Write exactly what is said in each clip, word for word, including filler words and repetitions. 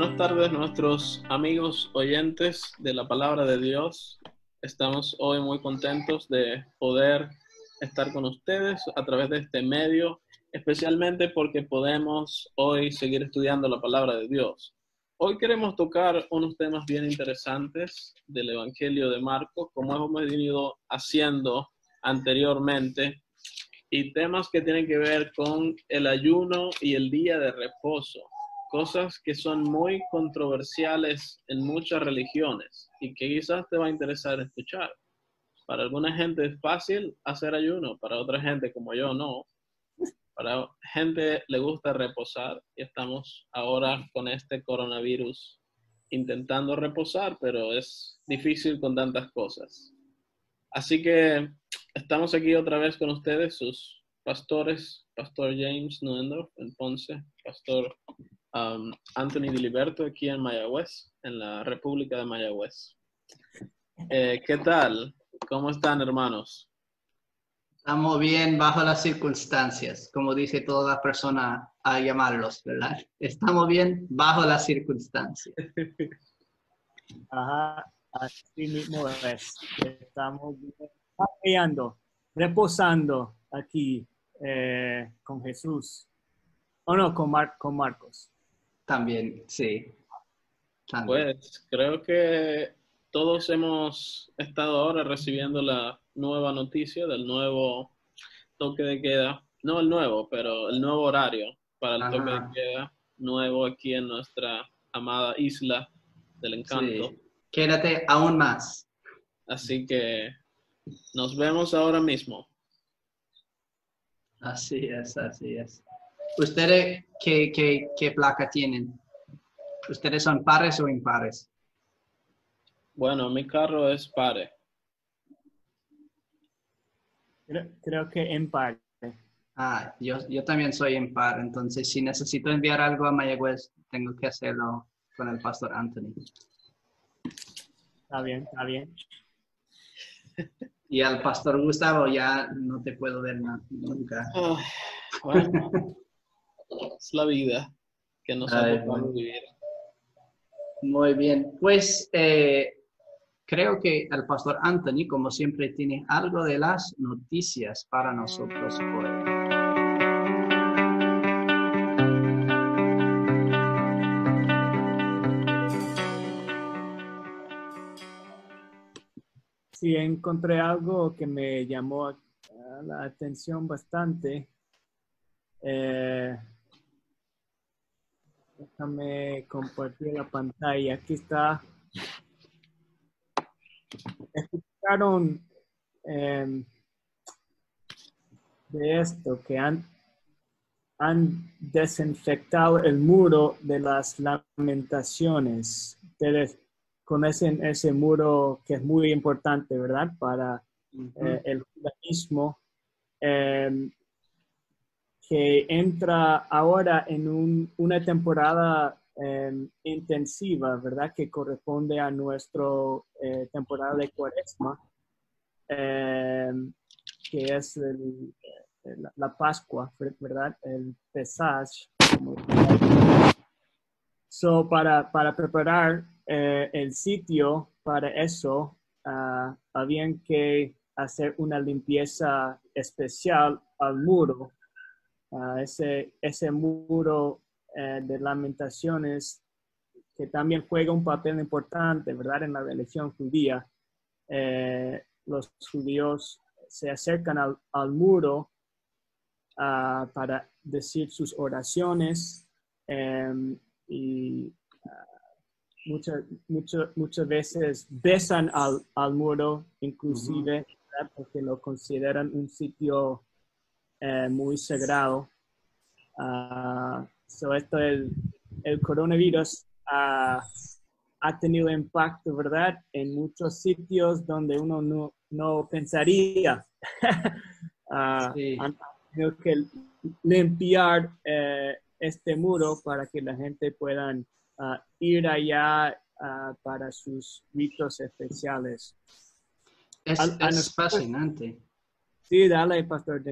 Buenas tardes, nuestros amigos oyentes de la palabra de Dios. Estamos hoy muy contentos de poder estar con ustedes a través de este medio, especialmente porque podemos hoy seguir estudiando la palabra de Dios. Hoy queremos tocar unos temas bien interesantes del Evangelio de Marcos, como hemos venido haciendo anteriormente, y temas que tienen que ver con el ayuno y el día de reposo. Cosas que son muy controversiales en muchas religiones y que quizás te va a interesar escuchar. Para alguna gente es fácil hacer ayuno, para otra gente como yo no. Para gente le gusta reposar y estamos ahora con este coronavirus intentando reposar, pero es difícil con tantas cosas. Así que estamos aquí otra vez con ustedes, sus pastores, Pastor James Nuendorf en Ponce, Pastor Um, Anthony Diliberto aquí en Mayagüez, en la República de Mayagüez. Eh, ¿Qué tal? ¿Cómo están, hermanos? Estamos bien bajo las circunstancias, como dice toda persona a llamarlos, ¿verdad? Estamos bien bajo las circunstancias. Ajá, así mismo es. Estamos paseando, reposando aquí eh, con Jesús. O no, con, Mar con Marcos. También, sí. También. Pues creo que todos hemos estado ahora recibiendo la nueva noticia del nuevo toque de queda. No el nuevo, pero el nuevo horario para el Ajá. toque de queda nuevo aquí en nuestra amada isla del encanto. Sí. Quédate aún más. Así que nos vemos ahora mismo. Así es, así es. ¿Ustedes qué, qué, qué placa tienen? ¿Ustedes son pares o impares? Bueno, mi carro es pare. Creo, creo que en parte. Ah, yo, yo también soy impar, entonces si necesito enviar algo a Mayagüez, tengo que hacerlo con el pastor Anthony. Está bien, está bien. Y al pastor Gustavo ya no te puedo ver nunca. Oh, bueno, es la vida que nos ha tocado vivir. Muy bien, pues eh, creo que el pastor Anthony, como siempre, tiene algo de las noticias para nosotros hoy. Sí, encontré algo que me llamó a la atención bastante. Eh, déjame compartir la pantalla. Aquí está. Escucharon eh, de esto, que han, han desinfectado el muro de las lamentaciones. Ustedes conocen ese muro que es muy importante, ¿verdad? Para uh-huh. eh, el judaísmo, eh, que entra ahora en un, una temporada eh, intensiva, ¿verdad? Que corresponde a nuestra eh, temporada de Cuaresma, eh, que es el, la, la Pascua, ¿verdad? El Pesaj. So, para, para preparar eh, el sitio para eso, uh, habían que hacer una limpieza especial al muro. Uh, ese, ese muro eh, de lamentaciones que también juega un papel importante, ¿verdad? En la religión judía. Eh, los judíos se acercan al, al muro uh, para decir sus oraciones um, y uh, muchas, muchas, muchas veces besan al, al muro, inclusive, uh-huh. porque lo consideran un sitio eh, muy sagrado. Uh, so esto, el, el coronavirus uh, ha tenido impacto, ¿verdad? En muchos sitios donde uno no, no pensaría. uh, sí. Han tenido que limpiar eh, este muro para que la gente pueda uh, ir allá uh, para sus ritos especiales. Es, a, a es nosotros, fascinante. Sí, dale, Pastor James.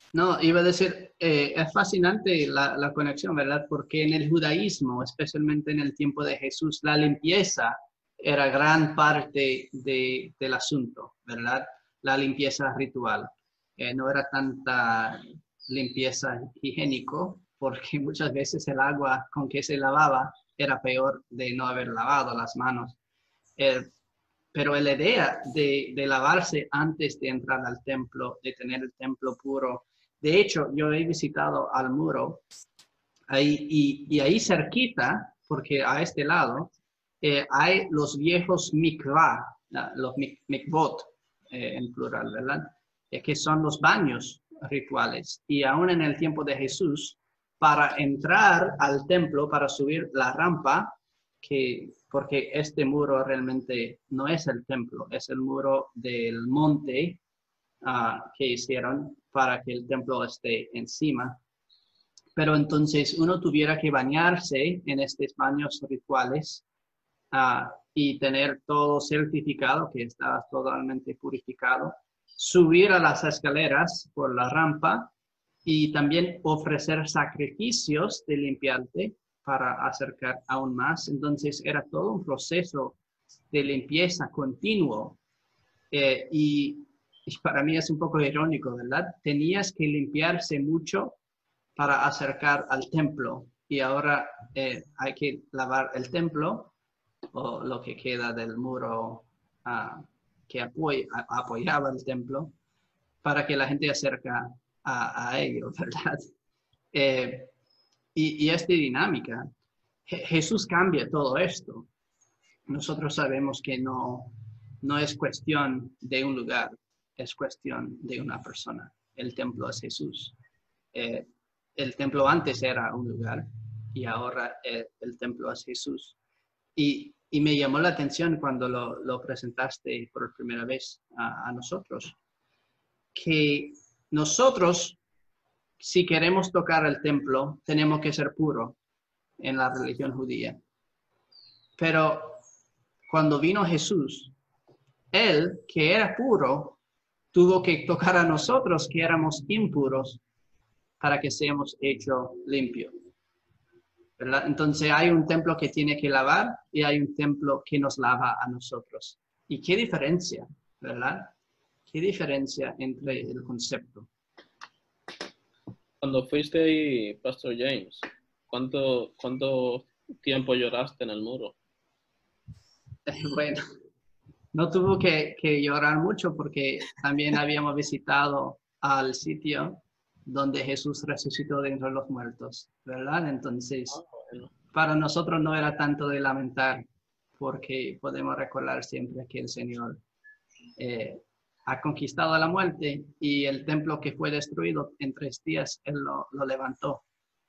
No, iba a decir, eh, es fascinante la, la conexión, ¿verdad? Porque en el judaísmo, especialmente en el tiempo de Jesús, la limpieza era gran parte de, del asunto, ¿verdad? La limpieza ritual. Eh, no era tanta limpieza higiénico, porque muchas veces el agua con que se lavaba era peor de no haber lavado las manos. Eh, pero la idea de, de lavarse antes de entrar al templo, de tener el templo puro. De hecho, yo he visitado al muro ahí, y, y ahí cerquita, porque a este lado, eh, hay los viejos mikvah, los mik, mikvot eh, en plural, ¿verdad? Eh, que son los baños rituales. Y aún en el tiempo de Jesús, para entrar al templo, para subir la rampa, que, porque este muro realmente no es el templo, es el muro del monte uh, que hicieron para que el templo esté encima. Pero entonces uno tuviera que bañarse en estos baños rituales uh, y tener todo certificado, que estaba totalmente purificado, subir a las escaleras por la rampa y también ofrecer sacrificios de limpiarte para acercar aún más. Entonces era todo un proceso de limpieza continuo eh, y, y para mí es un poco irónico, ¿verdad? Tenías que limpiarse mucho para acercar al templo y ahora eh, hay que lavar el templo o lo que queda del muro uh, que apoy apoyaba el templo para que la gente acerca a, a ello, ¿verdad? Eh, y, y esta dinámica, Je Jesús cambia todo esto. Nosotros sabemos que no, no es cuestión de un lugar, es cuestión de una persona. El templo es Jesús. Eh, el templo antes era un lugar y ahora eh, el templo es Jesús. Y, y me llamó la atención cuando lo, lo presentaste por primera vez a, a nosotros, que nosotros, si queremos tocar el templo, tenemos que ser puros en la religión judía. Pero cuando vino Jesús, él, que era puro, tuvo que tocar a nosotros, que éramos impuros, para que seamos hechos limpios. ¿Verdad? Entonces hay un templo que tiene que lavar y hay un templo que nos lava a nosotros. ¿Y qué diferencia, verdad? ¿Qué diferencia entre el concepto? Cuando fuiste ahí, Pastor James, ¿cuánto, cuánto tiempo lloraste en el muro? Bueno, no tuvo que, que llorar mucho porque también habíamos visitado al sitio donde Jesús resucitó de entre los muertos, ¿verdad? Entonces, oh, bueno. Para nosotros no era tanto de lamentar, porque podemos recordar siempre que el Señor eh, ha conquistado la muerte y el templo que fue destruido en tres días, Él lo, lo levantó.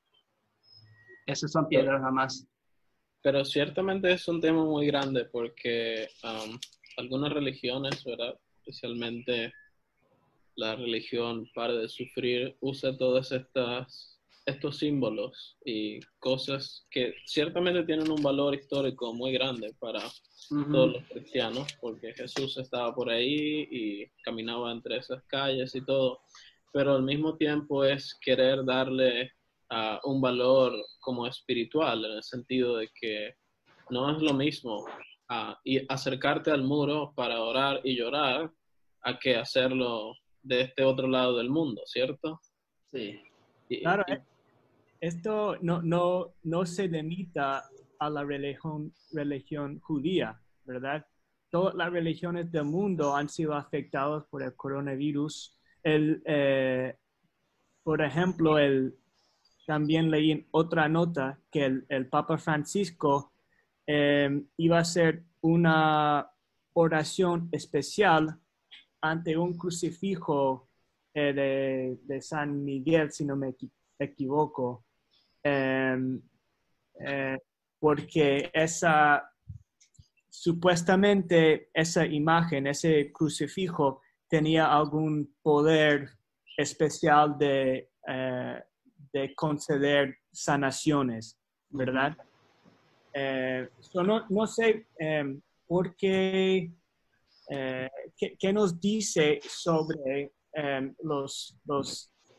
Esas son piedras nada más. Pero ciertamente es un tema muy grande porque um, algunas religiones, ¿verdad? Especialmente la religión Para de Sufrir, usa todas estas estos símbolos y cosas que ciertamente tienen un valor histórico muy grande para uh-huh. todos los cristianos, porque Jesús estaba por ahí y caminaba entre esas calles y todo, pero al mismo tiempo es querer darle uh, un valor como espiritual, en el sentido de que no es lo mismo uh, y acercarte al muro para orar y llorar a que hacerlo de este otro lado del mundo, ¿cierto? Sí. Y, claro, y, esto no, no, no se limita a la religión, religión judía, ¿verdad? Todas las religiones del mundo han sido afectadas por el coronavirus. El, eh, por ejemplo, el, también leí en otra nota que el, el Papa Francisco eh, iba a hacer una oración especial ante un crucifijo eh, de, de San Miguel, si no me equivoco, eh, eh, porque esa, supuestamente esa imagen, ese crucifijo, tenía algún poder especial de, eh, de conceder sanaciones, ¿verdad? Uh-huh. eh, so no, no sé eh, por qué, eh, qué, qué nos dice sobre eh, los, los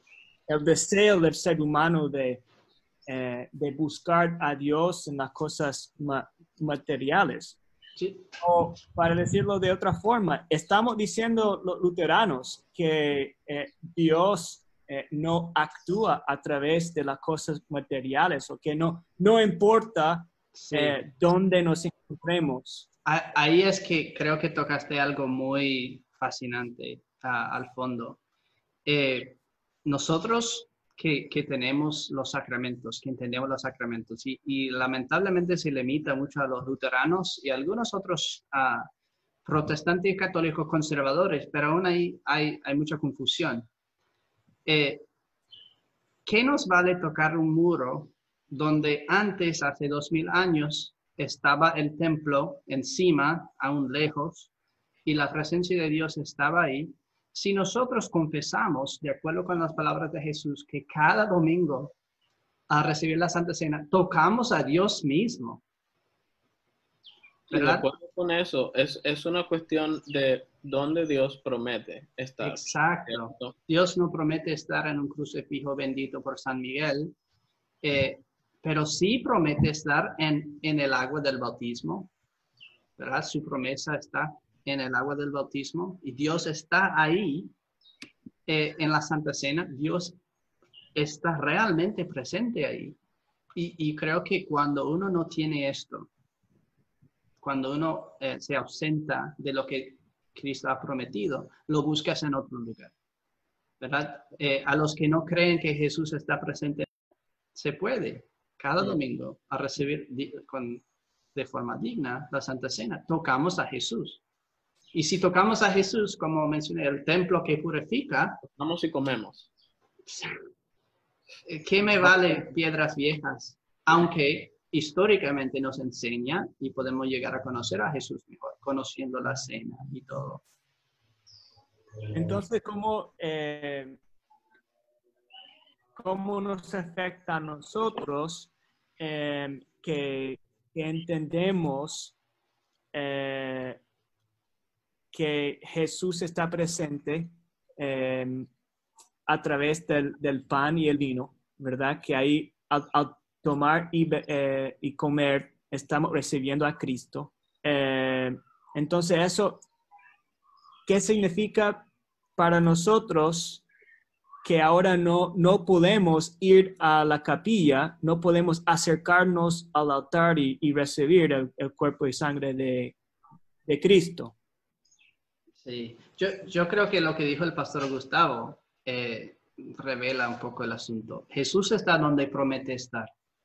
el deseo del ser humano de, eh, de buscar a Dios en las cosas ma materiales. Sí. O para decirlo de otra forma, estamos diciendo los luteranos que eh, Dios eh, no actúa a través de las cosas materiales, o que no, no importa Sí. eh, dónde nos encontremos. Ahí es que creo que tocaste algo muy fascinante uh, al fondo. Eh, nosotros que, que tenemos los sacramentos, que entendemos los sacramentos, y, y lamentablemente se limita mucho a los luteranos y a algunos otros uh, protestantes y católicos conservadores, pero aún ahí hay, hay mucha confusión. Eh, ¿Qué nos vale tocar un muro donde antes, hace dos mil años, estaba el templo encima, aún lejos, y la presencia de Dios estaba ahí? Si nosotros confesamos, de acuerdo con las palabras de Jesús, que cada domingo al recibir la Santa Cena tocamos a Dios mismo, Y de ¿verdad? acuerdo con eso, es, es una cuestión de dónde Dios promete estar. Exacto. ¿Cierto? Dios no promete estar en un crucifijo bendito por San Miguel, eh, pero sí promete estar en, en el agua del bautismo, ¿verdad? Su promesa está en el agua del bautismo y Dios está ahí eh, en la Santa Cena. Dios está realmente presente ahí. Y, y creo que cuando uno no tiene esto, cuando uno eh, se ausenta de lo que Cristo ha prometido, lo buscas en otro lugar, ¿verdad? Eh, a los que no creen que Jesús está presente, se puede cada domingo a recibir con, de forma digna la Santa Cena. Tocamos a Jesús. Y si tocamos a Jesús, como mencioné, el templo que purifica, Vamos y comemos. ¿qué me vale piedras viejas? Aunque históricamente nos enseña y podemos llegar a conocer a Jesús mejor, conociendo la cena y todo. Entonces, ¿cómo, eh, cómo nos afecta a nosotros eh, que, que entendemos eh, que Jesús está presente eh, a través del, del pan y el vino, ¿verdad? Que ahí al, al tomar y, eh, y comer estamos recibiendo a Cristo. Eh, entonces, eso, ¿qué significa para nosotros que ahora no, no podemos ir a la capilla, no podemos acercarnos al altar y, y recibir el, el cuerpo y sangre de, de Cristo? Sí, yo, yo creo que lo que dijo el pastor Gustavo eh, revela un poco el asunto. Jesús está donde promete estar.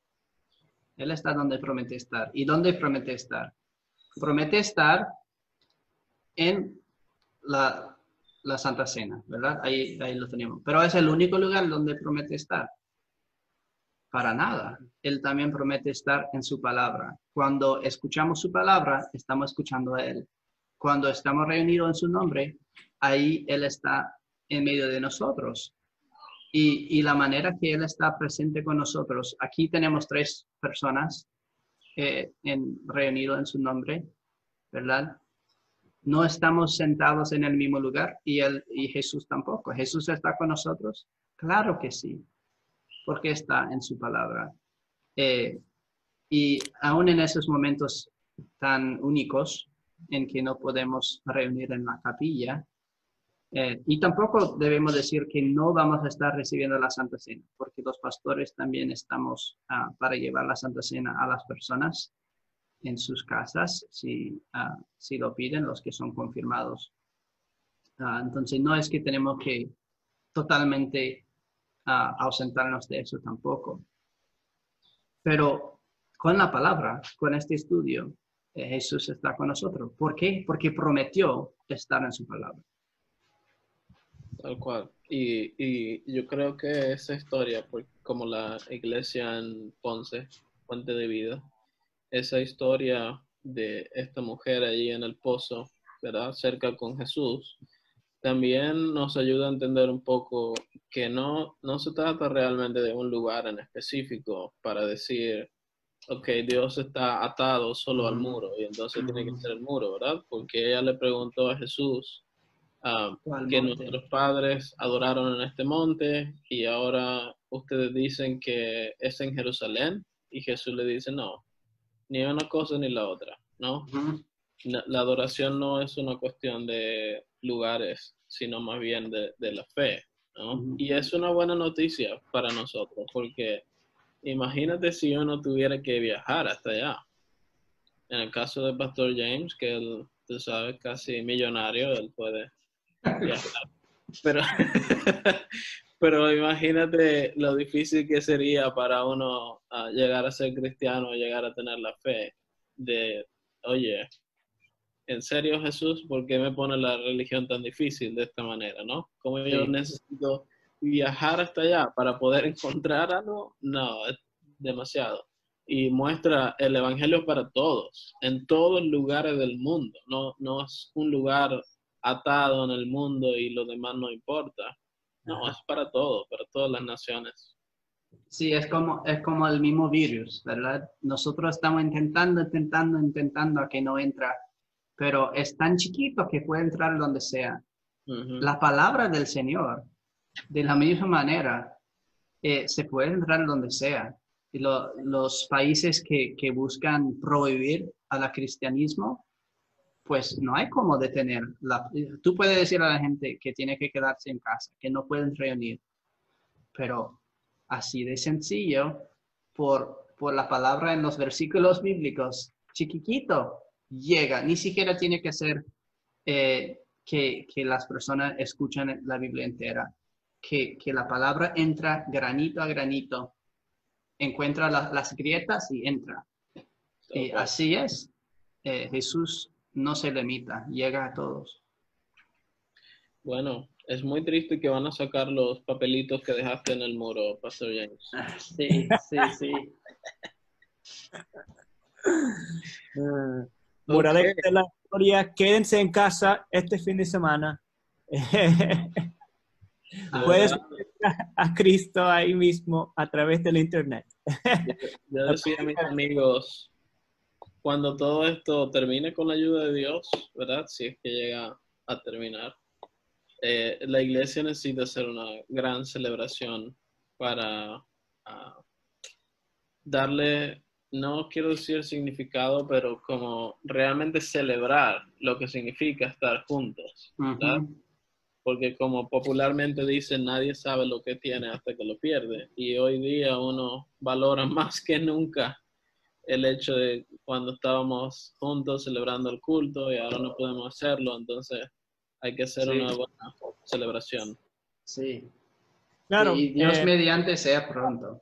Él está donde promete estar. ¿Y dónde promete estar? Promete estar en la, la Santa Cena, ¿verdad? Ahí, ahí lo tenemos. Pero es el único lugar donde promete estar. Para nada. Él también promete estar en su palabra. Cuando escuchamos su palabra, estamos escuchando a Él. Cuando estamos reunidos en su nombre, ahí Él está en medio de nosotros. Y, y la manera que Él está presente con nosotros, aquí tenemos tres personas eh, en, reunidos en su nombre, ¿verdad? No estamos sentados en el mismo lugar y, él, y Jesús tampoco. ¿Jesús está con nosotros? Claro que sí, porque está en su palabra. Eh, y aún en esos momentos tan únicos en que no podemos reunir en la capilla, eh, y tampoco debemos decir que no vamos a estar recibiendo la Santa Cena, porque los pastores también estamos uh, para llevar la Santa Cena a las personas en sus casas, si, uh, si lo piden, los que son confirmados. Uh, entonces, no es que tenemos que totalmente uh, ausentarnos de eso tampoco. Pero con la palabra, con este estudio, eh, Jesús está con nosotros. ¿Por qué? Porque prometió estar en su palabra. Tal cual. Y, y yo creo que esa historia, pues, como la iglesia en Ponce, Fuente de Vida, esa historia de esta mujer allí en el pozo, ¿verdad? Cerca con Jesús, también nos ayuda a entender un poco que no, no se trata realmente de un lugar en específico para decir, ok, Dios está atado solo al muro y entonces tiene que ser el muro, ¿verdad? Porque ella le preguntó a Jesús, ah, ¿Cuál que monte? nuestros padres adoraron en este monte y ahora ustedes dicen que es en Jerusalén, y Jesús le dice, no, ni una cosa ni la otra, ¿no? Ujú. La, la adoración no es una cuestión de lugares, sino más bien de, de la fe, ¿no? Ujú. Y es una buena noticia para nosotros, porque imagínate si uno tuviera que viajar hasta allá. En el caso del Pastor James, que él, tú sabes, casi millonario, él puede viajar. Pero, pero imagínate lo difícil que sería para uno uh, llegar a ser cristiano, llegar a tener la fe de, oye, ¿en serio, Jesús? ¿Por qué me pone la religión tan difícil de esta manera, no? ¿Cómo yo Sí. necesito viajar hasta allá para poder encontrar algo? No, es demasiado. Y muestra el evangelio para todos, en todos los lugares del mundo. No, no es un lugar atado en el mundo y lo demás no importa. No, Ajá. es para todos, para todas las naciones. Sí, es como, es como el mismo virus, ¿verdad? Nosotros estamos intentando, intentando, intentando a que no entra, pero es tan chiquito que puede entrar donde sea. Uh-huh. La palabra del Señor, de la misma manera, eh, se puede entrar donde sea. Y lo, los países que, que buscan prohibir al cristianismo, pues no hay cómo detener. La, tú puedes decir a la gente que tiene que quedarse en casa, que no pueden reunir, pero así de sencillo, por, por la palabra en los versículos bíblicos, chiquitito, llega. Ni siquiera tiene que ser eh, que, que las personas escuchan la Biblia entera. Que, que la palabra entra granito a granito, encuentra la, las grietas y entra. Y Okay. así es. Eh, Jesús no se limita, llega a todos. Bueno, es muy triste que van a sacar los papelitos que dejaste en el muro, Pastor James. Sí, sí, sí. Uh, moraleja Okay. de la historia, quédense en casa este fin de semana. De Puedes verdad, ver a Cristo ahí mismo a través del internet. yo, yo decía a mis amigos, cuando todo esto termine con la ayuda de Dios, ¿verdad? Si es que llega a terminar, eh, la iglesia necesita hacer una gran celebración para uh, darle, no quiero decir significado, pero como realmente celebrar lo que significa estar juntos, ¿verdad? Uh-huh. Porque como popularmente dicen, nadie sabe lo que tiene hasta que lo pierde. Y hoy día uno valora más que nunca el hecho de cuando estábamos juntos celebrando el culto y ahora no podemos hacerlo, entonces hay que hacer Sí. una buena celebración. Sí. Claro, Y Dios eh, mediante sea pronto.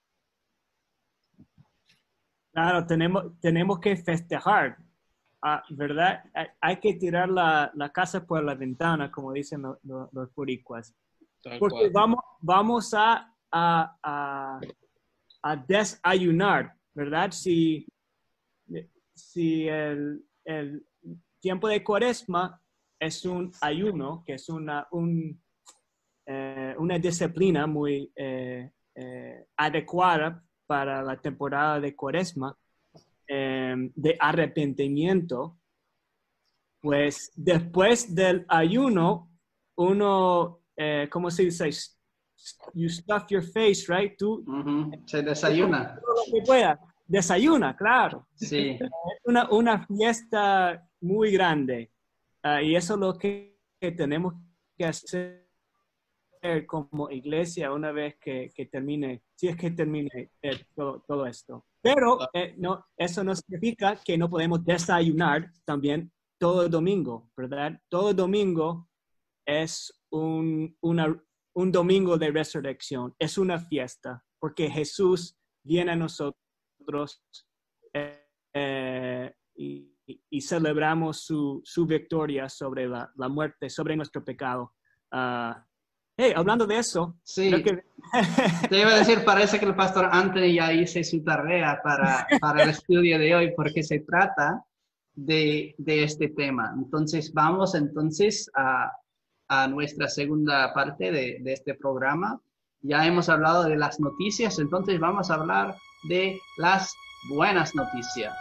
claro, tenemos, tenemos que festejar, ah, ¿verdad? Hay, hay que tirar la, la casa por la ventana, como dicen lo- lo- los boricuas. Tal Porque cual. vamos, vamos a, a, a, a desayunar, ¿verdad? Si, si el, el tiempo de Cuaresma es un ayuno, que es una, un, eh, una disciplina muy eh, eh, adecuada para la temporada de Cuaresma, eh, de arrepentimiento, pues después del ayuno, uno, eh, ¿cómo se dice? You stuff your face, right? Tú, Uh-huh. Se desayuna. todo lo que puedas. Desayuna, claro. Sí. Una, una fiesta muy grande. Uh, y eso es lo que, que tenemos que hacer como iglesia una vez que, que termine, si es que termine eh, todo, todo esto. Pero eh, no, eso no significa que no podemos desayunar también todo el domingo, ¿verdad? Todo el domingo es un, una, un domingo de resurrección, es una fiesta, porque Jesús viene a nosotros eh, eh, y, y celebramos su, su victoria sobre la, la muerte, sobre nuestro pecado. Uh, hey, hablando de eso, Sí. creo que... Te iba a decir, parece que el pastor Anthony ya hizo su tarea para, para el estudio de hoy, porque se trata de, de este tema. Entonces, vamos entonces a, a nuestra segunda parte de, de este programa. Ya hemos hablado de las noticias, entonces vamos a hablar de las buenas noticias.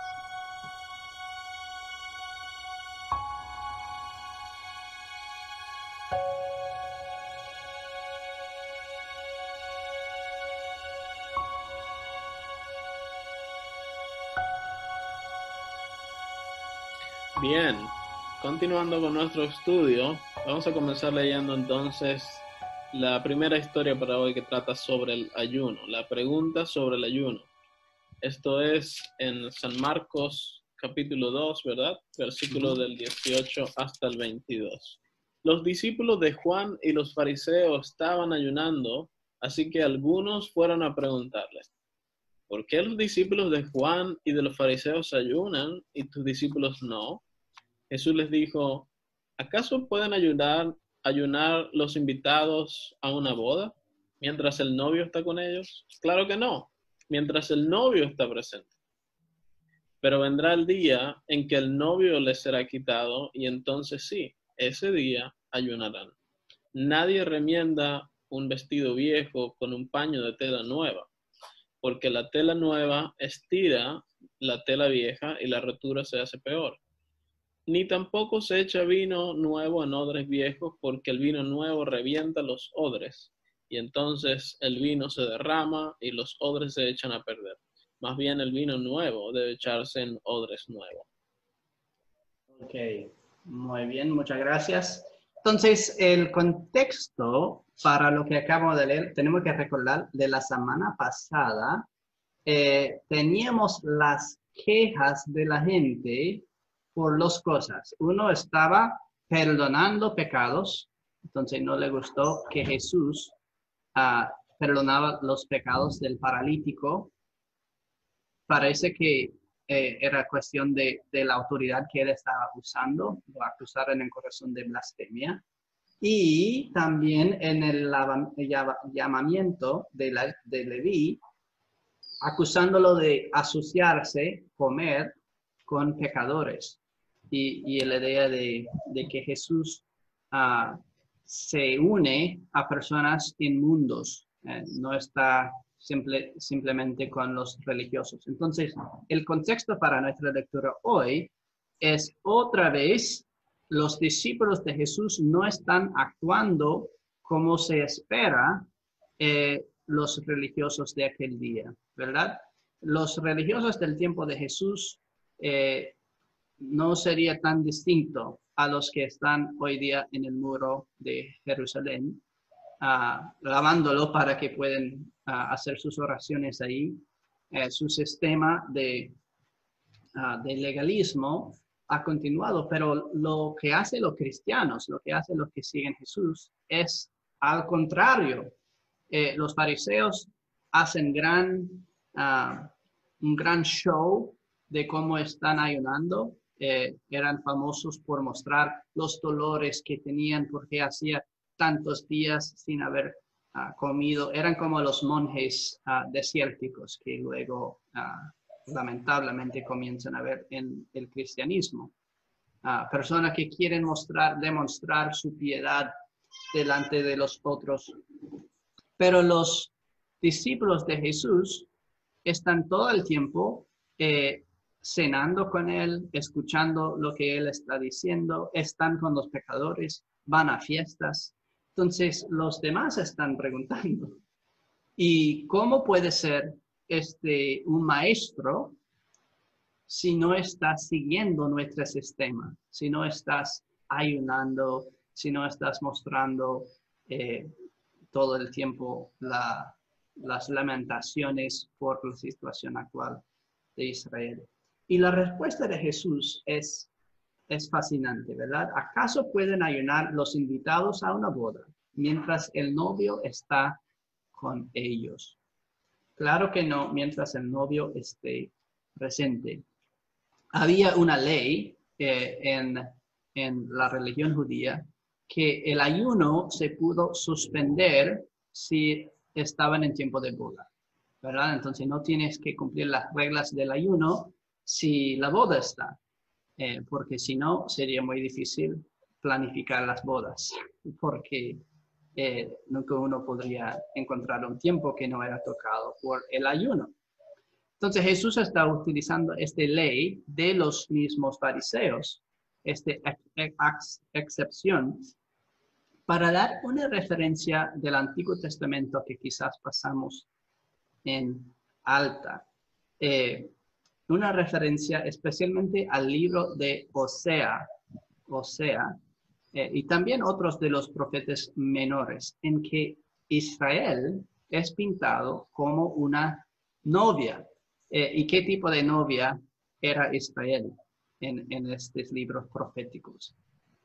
Bien, continuando con nuestro estudio, vamos a comenzar leyendo entonces la primera historia para hoy que trata sobre el ayuno, la pregunta sobre el ayuno. Esto es en San Marcos capítulo dos, ¿verdad? Versículo del dieciocho hasta el veintidós. Los discípulos de Juan y los fariseos estaban ayunando, así que algunos fueron a preguntarles: ¿por qué los discípulos de Juan y de los fariseos ayunan y tus discípulos no? Jesús les dijo: ¿acaso pueden ayunar, ayunar los invitados a una boda mientras el novio está con ellos? Claro que no, mientras el novio está presente. Pero vendrá el día en que el novio les será quitado y entonces sí, ese día ayunarán. Nadie remienda un vestido viejo con un paño de tela nueva, porque la tela nueva estira la tela vieja y la rotura se hace peor. Ni tampoco se echa vino nuevo en odres viejos, porque el vino nuevo revienta los odres, y entonces el vino se derrama y los odres se echan a perder. Más bien el vino nuevo debe echarse en odres nuevos. Ok, muy bien, muchas gracias. Entonces, el contexto para lo que acabo de leer, tenemos que recordar de la semana pasada, eh, teníamos las quejas de la gente por dos cosas. Uno estaba perdonando pecados, entonces no le gustó que Jesús uh, perdonaba los pecados del paralítico. Parece que eh, era cuestión de, de la autoridad que él estaba usando, lo acusaron en corazón de blasfemia. Y también en el llamamiento de, la, de Leví, acusándolo de asociarse, comer con pecadores. Y, y la idea de, de que Jesús uh, se une a personas inmundos, eh, no está simple, simplemente con los religiosos. Entonces, el contexto para nuestra lectura hoy es otra vez, los discípulos de Jesús no están actuando como se espera eh, los religiosos de aquel día, ¿verdad? Los religiosos del tiempo de Jesús eh, no sería tan distinto a los que están hoy día en el muro de Jerusalén, uh, lavándolo para que puedan uh, hacer sus oraciones ahí. Eh, su sistema de, uh, de legalismo ha continuado, pero lo que hacen los cristianos, lo que hacen los que siguen Jesús, es al contrario. Eh, los fariseos hacen gran, uh, un gran show de cómo están ayunando. Eh, eran famosos por mostrar los dolores que tenían porque hacía tantos días sin haber uh, comido. Eran como los monjes uh, desérticos que luego uh, lamentablemente comienzan a ver en el cristianismo. Uh, personas que quieren mostrar, demostrar su piedad delante de los otros. Pero los discípulos de Jesús están todo el tiempo eh, cenando con él, escuchando lo que él está diciendo, están con los pecadores, van a fiestas. Entonces, los demás están preguntando, ¿y cómo puede ser este, un maestro si no estás siguiendo nuestro sistema, si no estás ayunando, si no estás mostrando eh, todo el tiempo la, las lamentaciones por la situación actual de Israel? Y la respuesta de Jesús es, es fascinante, ¿verdad? ¿Acaso pueden ayunar los invitados a una boda mientras el novio está con ellos? Claro que no, mientras el novio esté presente. Había una ley eh, en, en la religión judía que el ayuno se pudo suspender si estaban en tiempo de boda, ¿verdad? Entonces no tienes que cumplir las reglas del ayuno si la boda está, eh, porque si no sería muy difícil planificar las bodas, porque eh, nunca uno podría encontrar un tiempo que no era tocado por el ayuno. Entonces Jesús está utilizando esta ley de los mismos fariseos, esta ex excepción, para dar una referencia del Antiguo Testamento que quizás pasamos en alta. Eh, una referencia especialmente al libro de Osea, Osea, eh, y también otros de los profetas menores, en que Israel es pintado como una novia. Eh, ¿Y qué tipo de novia era Israel en, en estos libros proféticos?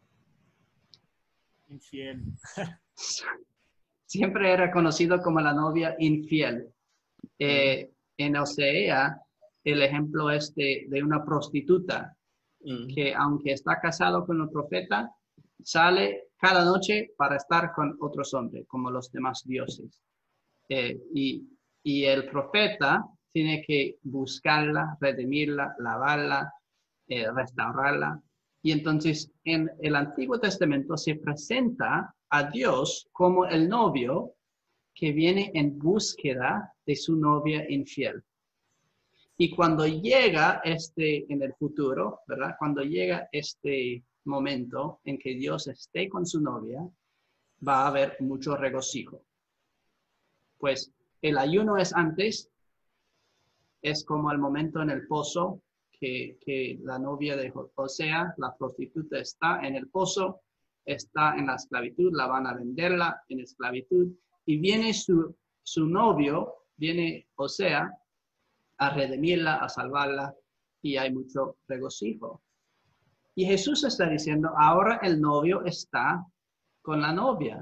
Infiel. Siempre era conocido como la novia infiel. Eh, en Osea, el ejemplo es de, de una prostituta Mm. que aunque está casado con el profeta, sale cada noche para estar con otros hombres, como los demás dioses. Eh, y, y el profeta tiene que buscarla, redimirla, lavarla, eh, restaurarla. Y entonces en el Antiguo Testamento se presenta a Dios como el novio que viene en búsqueda de su novia infiel. Y cuando llega este, en el futuro, ¿verdad? Cuando llega este momento en que Dios esté con su novia, va a haber mucho regocijo. Pues el ayuno es antes, es como el momento en el pozo, que, que la novia de Osea, la prostituta, está en el pozo, está en la esclavitud, la van a venderla en esclavitud, y viene su, su novio, viene Osea, a redimirla, a salvarla, y hay mucho regocijo. Y Jesús está diciendo, ahora el novio está con la novia.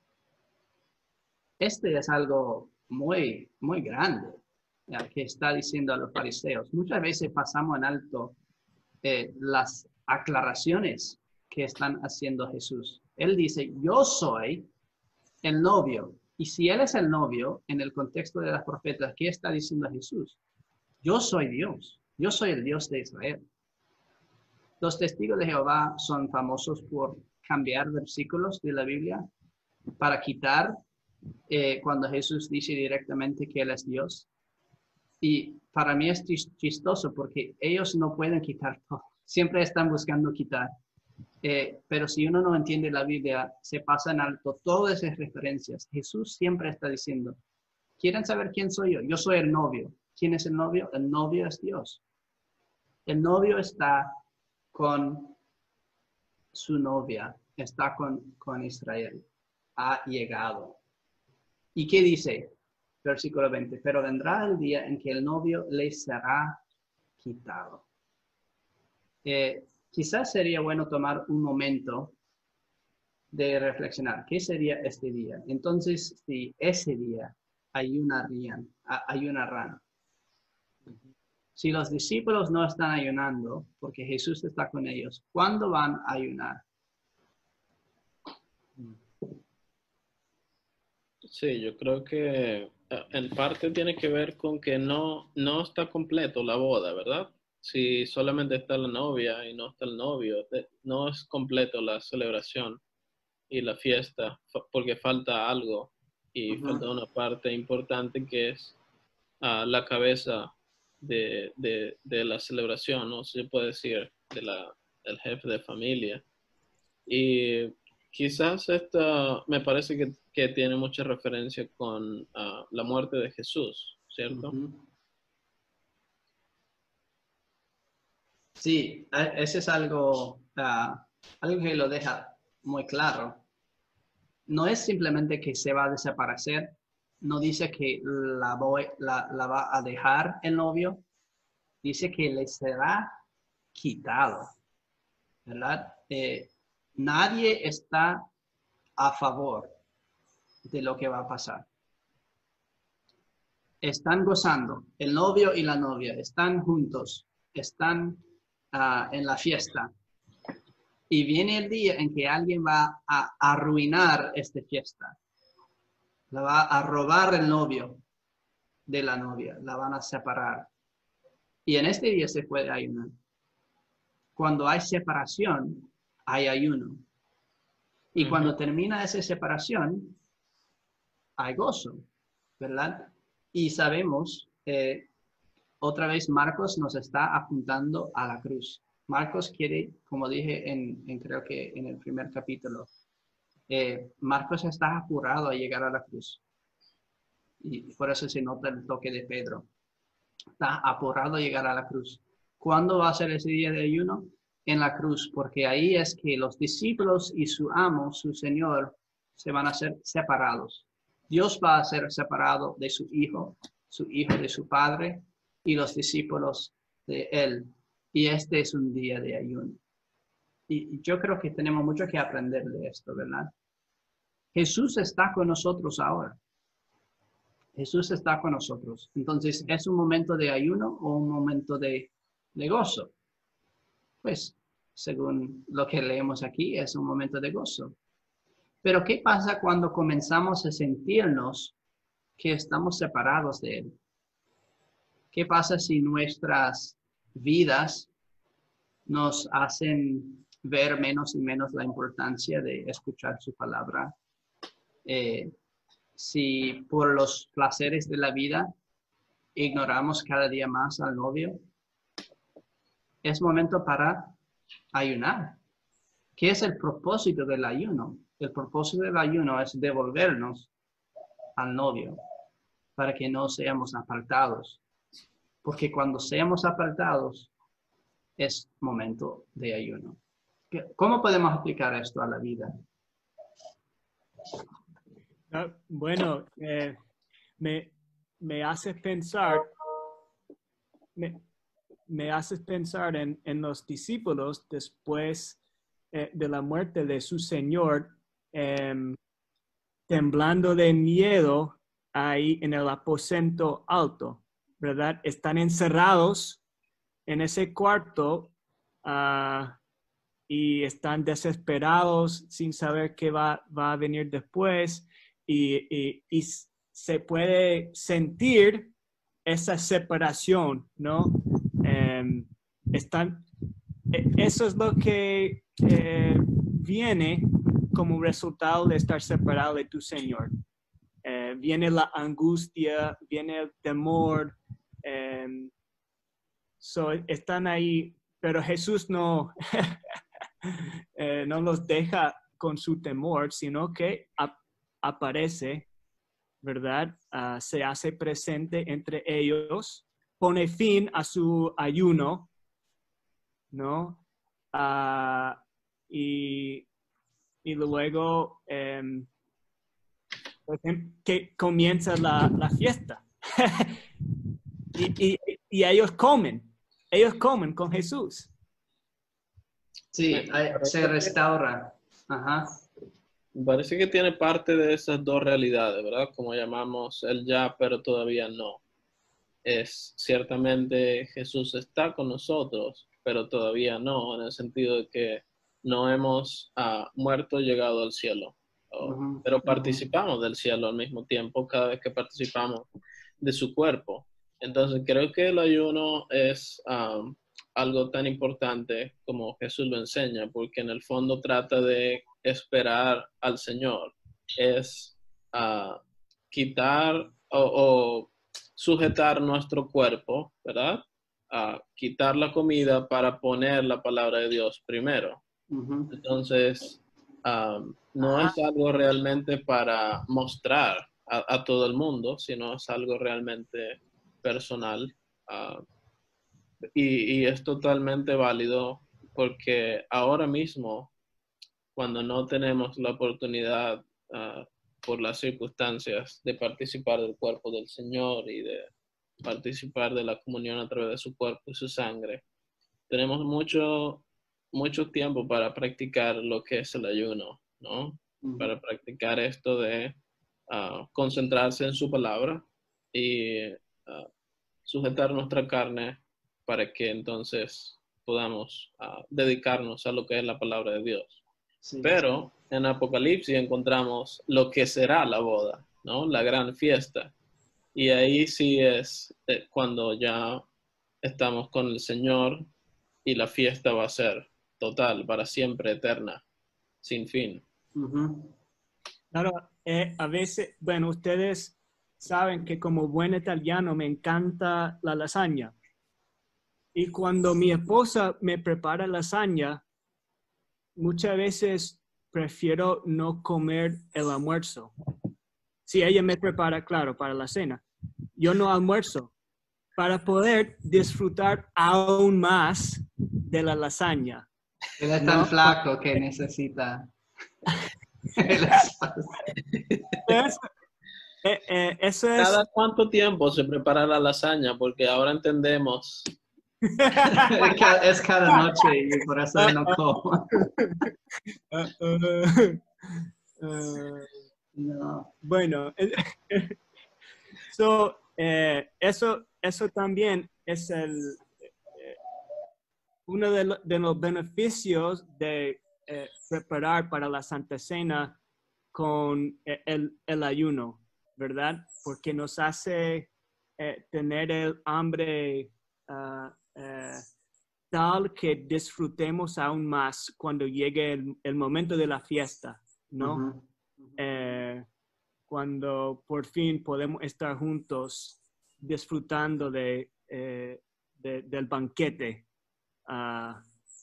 Este es algo muy, muy grande, ¿ya? Que está diciendo a los fariseos. Muchas veces pasamos en alto eh, las aclaraciones que están haciendo Jesús. Él dice, yo soy el novio. Y si él es el novio, en el contexto de las profetas, ¿qué está diciendo Jesús? Yo soy Dios, yo soy el Dios de Israel. Los testigos de Jehová son famosos por cambiar versículos de la Biblia para quitar eh, cuando Jesús dice directamente que Él es Dios. Y para mí es chistoso porque ellos no pueden quitar todo, siempre están buscando quitar. Eh, pero si uno no entiende la Biblia, se pasa en alto todas esas referencias. Jesús siempre está diciendo, ¿quieren saber quién soy yo? Yo soy el novio. ¿Quién es el novio? El novio es Dios. El novio está con su novia, está con, con Israel. Ha llegado. ¿Y qué dice? Versículo veinte. Pero vendrá el día en que el novio le será quitado. Eh, quizás sería bueno tomar un momento de reflexionar. ¿Qué sería este día? Entonces, si ese día hay una rían, hay una rana. Si los discípulos no están ayunando, porque Jesús está con ellos, ¿cuándo van a ayunar? Sí, yo creo que eh, en parte tiene que ver con que no, no está completo la boda, ¿verdad? Si solamente está la novia y no está el novio, eh, no es completo la celebración y la fiesta, fa- porque falta algo y Uh-huh. falta una parte importante que es ah, la cabeza de, de, de la celebración, ¿no? Se puede decir, de la, del jefe de familia. Y quizás esta me parece que, que tiene mucha referencia con ah, la muerte de Jesús, ¿cierto? Uh-huh. Sí, e- ese es algo, uh, algo que lo deja muy claro. No es simplemente que se va a desaparecer, no dice que la, voy, la, la va a dejar el novio, dice que le será quitado, ¿verdad? Eh, nadie está a favor de lo que va a pasar. Están gozando, el novio y la novia están juntos, están uh, en la fiesta. Y viene el día en que alguien va a arruinar esta fiesta. La va a robar el novio de la novia, la van a separar. Y en este día se puede ayunar. Cuando hay separación, hay ayuno. Y uh-huh. Cuando termina esa separación, hay gozo, ¿verdad? Y sabemos, eh, otra vez Marcos nos está apuntando a la cruz. Marcos quiere, como dije en, en creo que en el primer capítulo, eh, Marcos está apurado a llegar a la cruz. Y por eso se nota el toque de Pedro. está apurado a llegar a la cruz. ¿Cuándo va a ser ese día de ayuno? En la cruz, porque ahí es que los discípulos y su amo, su Señor, se van a ser separados. Dios va a ser separado de su Hijo, su Hijo de su Padre y los discípulos de Él. Y este es un día de ayuno. Y yo creo que tenemos mucho que aprender de esto, ¿verdad? Jesús está con nosotros ahora. Jesús está con nosotros. Entonces, ¿es un momento de ayuno o un momento de, de gozo? Pues, según lo que leemos aquí, es un momento de gozo. Pero, ¿qué pasa cuando comenzamos a sentirnos que estamos separados de Él? ¿Qué pasa si nuestras vidas nos hacen ver menos y menos la importancia de escuchar su palabra? Eh, si por los placeres de la vida ignoramos cada día más al novio, es momento para ayunar. ¿Qué es el propósito del ayuno? El propósito del ayuno es devolvernos al novio para que no seamos apartados. Porque cuando seamos apartados, es momento de ayuno. ¿Cómo podemos aplicar esto a la vida? Ah, bueno, eh, me, me hace pensar, me, me haces pensar en, en los discípulos después eh, de la muerte de su Señor, eh, temblando de miedo ahí en el aposento alto, ¿verdad? Están encerrados en ese cuarto uh, y están desesperados sin saber qué va, va a venir después y, y, y se puede sentir esa separación, ¿no? Um, están, eso es lo que eh, viene como resultado de estar separado de tu Señor. Eh, viene la angustia, viene el temor. Um, so, están ahí, pero Jesús no, eh, no los deja con su temor, sino que ap aparece, ¿verdad? Uh, se hace presente entre ellos, pone fin a su ayuno, ¿no? Uh, y, y luego um, que comienza la, la fiesta. y, y, y ellos comen, ellos comen con Jesús. Sí, se restaura. Ajá. Me parece que tiene parte de esas dos realidades, ¿verdad? Como llamamos el ya, pero todavía no. Es ciertamente Jesús está con nosotros, pero todavía no, en el sentido de que no hemos uh, muerto y llegado al cielo. Oh, uh-huh, pero participamos uh-huh. del cielo al mismo tiempo cada vez que participamos de su cuerpo. Entonces creo que el ayuno es um, algo tan importante como Jesús lo enseña, porque en el fondo trata de esperar al Señor. Es uh, quitar o, o sujetar nuestro cuerpo, ¿verdad? Uh, quitar la comida para poner la palabra de Dios primero. Uh-huh. Entonces, um, no uh-huh. es algo realmente para mostrar a, a todo el mundo, sino es algo realmente personal. Uh, y, y es totalmente válido porque ahora mismo, cuando no tenemos la oportunidad uh, por las circunstancias de participar del cuerpo del Señor y de participar de la comunión a través de su cuerpo y su sangre, tenemos mucho, mucho tiempo para practicar lo que es el ayuno, ¿no? Uh-huh. Para practicar esto de uh, concentrarse en su palabra y uh, sujetar nuestra carne para que entonces podamos uh, dedicarnos a lo que es la palabra de Dios. Sí, pero sí. En Apocalipsis encontramos lo que será la boda, ¿no? La gran fiesta. Y ahí sí es eh, cuando ya estamos con el Señor y la fiesta va a ser total, para siempre, eterna, sin fin. Uh-huh. Claro, eh, a veces, bueno, ustedes saben que como buen italiano me encanta la lasaña. Y cuando mi esposa me prepara lasaña, muchas veces prefiero no comer el almuerzo. Si ella me prepara, claro, para la cena. Yo no almuerzo. para poder disfrutar aún más de la lasaña. Él es tan ¿no? flaco que necesita el espacio. Eso, eh, eh, eso es... ¿Cada cuánto tiempo se prepara la lasaña? Porque ahora entendemos. Es cada noche y por eso no como. Uh, uh, uh, No. bueno, so, eh, eso, eso también es el, eh, uno de, lo, de los beneficios de eh, preparar para la Santa Cena con el, el ayuno, ¿verdad? Porque nos hace eh, tener el hambre uh, uh, tal que disfrutemos aún más cuando llegue el, el momento de la fiesta, ¿no? Uh-huh. Eh, cuando por fin podemos estar juntos disfrutando de, eh, de, del banquete. Uh,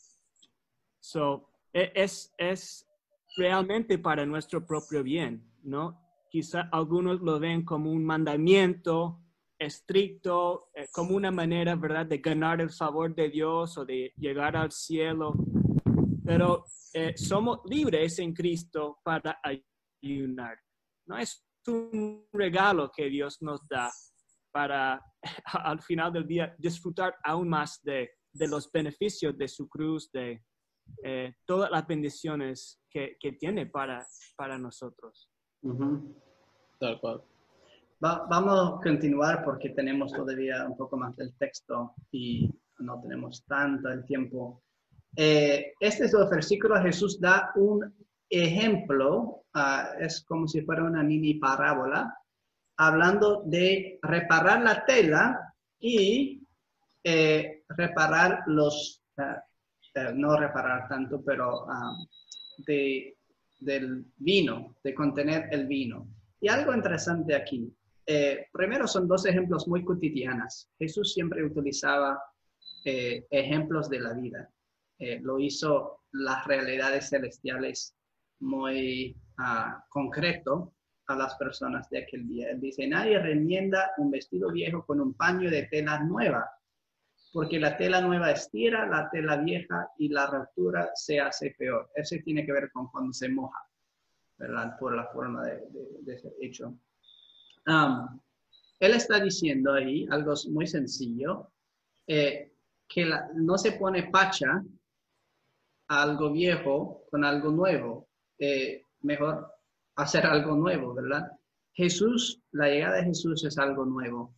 so, es, es realmente para nuestro propio bien, ¿no? Quizá algunos lo ven como un mandamiento estricto, eh, como una manera, ¿verdad?, de ganar el favor de Dios o de llegar al cielo. Pero eh, somos libres en Cristo para ayunar. No es un regalo que Dios nos da para, al final del día, disfrutar aún más de, de los beneficios de su cruz, de eh, todas las bendiciones que, que tiene para, para nosotros. Uh-huh. Tal cual. Va, vamos a continuar porque tenemos todavía un poco más del texto y no tenemos tanto el tiempo. Eh, este es el versículo, Jesús da un ejemplo, uh, es como si fuera una mini parábola, hablando de reparar la tela y eh, reparar los, uh, uh, no reparar tanto, pero uh, de, del vino, de contener el vino. Y algo interesante aquí. Eh, primero son dos ejemplos muy cotidianos. Jesús siempre utilizaba eh, ejemplos de la vida. Eh, lo hizo las realidades celestiales muy uh, concreto a las personas de aquel día. Él dice, nadie remienda un vestido viejo con un paño de tela nueva, porque la tela nueva estira, la tela vieja y la rotura se hace peor. Eso tiene que ver con cuando se moja, ¿verdad? Por la forma de, de, de ser hecho. Um, él está diciendo ahí algo muy sencillo, eh, que la, no se pone pacha a algo viejo con algo nuevo. Eh, mejor hacer algo nuevo, ¿verdad? Jesús, la llegada de Jesús es algo nuevo.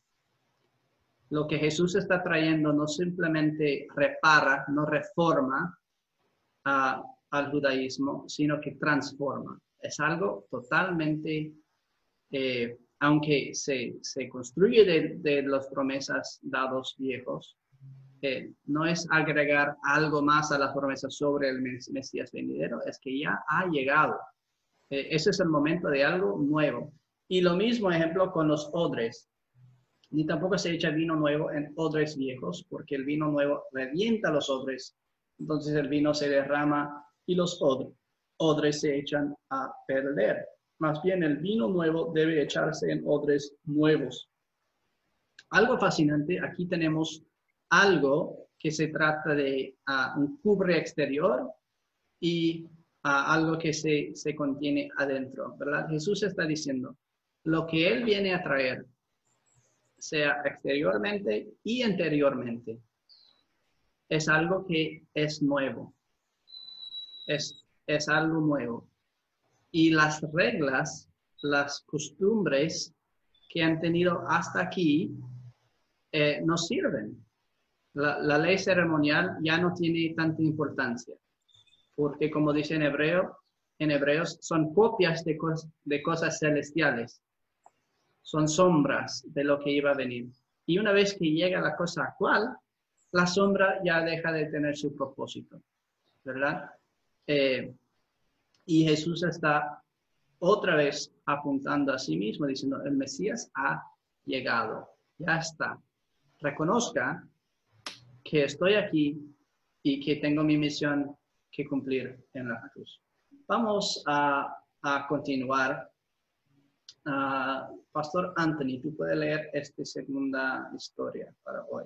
Lo que Jesús está trayendo no simplemente repara, no reforma uh, al judaísmo, sino que transforma. Es algo totalmente... Eh, aunque se, se construye de, de las promesas dados viejos, eh, no es agregar algo más a las promesas sobre el Mesías venidero, es que ya ha llegado. Eh, ese es el momento de algo nuevo. Y lo mismo ejemplo con los odres. Ni tampoco se echa vino nuevo en odres viejos, porque el vino nuevo revienta los odres. Entonces el vino se derrama y los odres, odres se echan a perder. Más bien, el vino nuevo debe echarse en odres nuevos. Algo fascinante, aquí tenemos algo que se trata de uh, un cubre exterior y uh, algo que se, se contiene adentro, ¿verdad? Jesús está diciendo, lo que Él viene a traer, sea exteriormente y interiormente, es algo que es nuevo, es, es algo nuevo. Y las reglas, las costumbres que han tenido hasta aquí eh, no sirven. La, la ley ceremonial ya no tiene tanta importancia, porque como dice en hebreo, en hebreos son copias de, cos, de cosas celestiales, son sombras de lo que iba a venir. Y una vez que llega la cosa actual, la sombra ya deja de tener su propósito, ¿verdad? Eh, Y Jesús está otra vez apuntando a sí mismo, diciendo, el Mesías ha llegado, ya está. Reconozca que estoy aquí y que tengo mi misión que cumplir en la cruz. Vamos a, a continuar Ah, Pastor Anthony, tú puedes leer esta segunda historia para hoy.